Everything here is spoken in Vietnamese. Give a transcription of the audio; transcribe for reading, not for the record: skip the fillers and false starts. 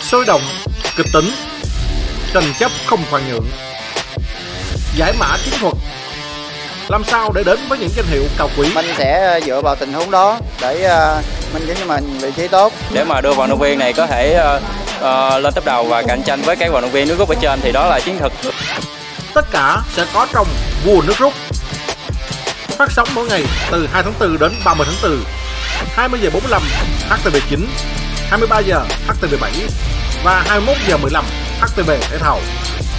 sôi động, kịch tính, tranh chấp không khoan nhượng, giải mã chiến thuật. Làm sao để đến với những danh hiệu cao quý? Mình sẽ dựa vào tình huống đó để mình giống như mình vị trí tốt để mà đưa vận động viên này có thể lên top đầu và cạnh tranh với các vận động viên nước rút ở trên, thì đó là chiến thuật. Tất cả sẽ có trong Vua Nước Rút. Phát sóng mỗi ngày từ 2 tháng 4 đến 30 tháng 4, 20 giờ 45 HTV9, 23 giờ HTV7 và 21 giờ 15 HTV Thể thao.